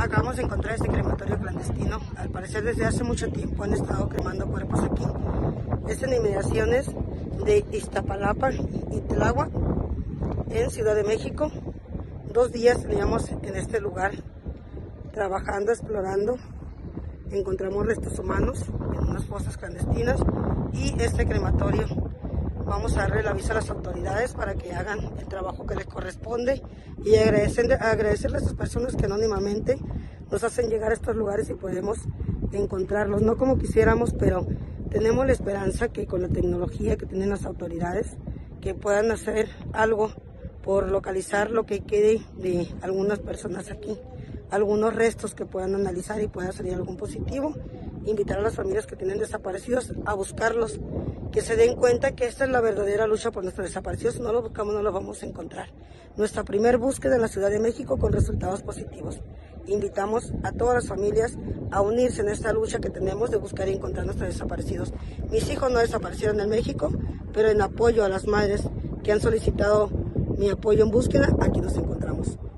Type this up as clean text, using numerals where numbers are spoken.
Acabamos de encontrar este crematorio clandestino. Al parecer desde hace mucho tiempo han estado cremando cuerpos aquí. Es en inmediaciones de Iztapalapa y Tláhuac, en Ciudad de México. 2 días teníamos en este lugar trabajando, explorando. Encontramos restos humanos en unas fosas clandestinas y este crematorio. Vamos a darle el aviso a las autoridades para que hagan el trabajo que les corresponde y agradecerle a estas personas que anónimamente nos hacen llegar a estos lugares y podemos encontrarlos. No como quisiéramos, pero tenemos la esperanza que con la tecnología que tienen las autoridades, que puedan hacer algo por localizar lo que quede de algunas personas aquí, algunos restos que puedan analizar y pueda salir algún positivo. Invitar a las familias que tienen desaparecidos a buscarlos, que se den cuenta que esta es la verdadera lucha por nuestros desaparecidos. Si no los buscamos, no los vamos a encontrar. Nuestra primer búsqueda en la Ciudad de México con resultados positivos. Invitamos a todas las familias a unirse en esta lucha que tenemos de buscar y encontrar nuestros desaparecidos. Mis hijos no desaparecieron en México, pero en apoyo a las madres que han solicitado mi apoyo en búsqueda, aquí nos encontramos.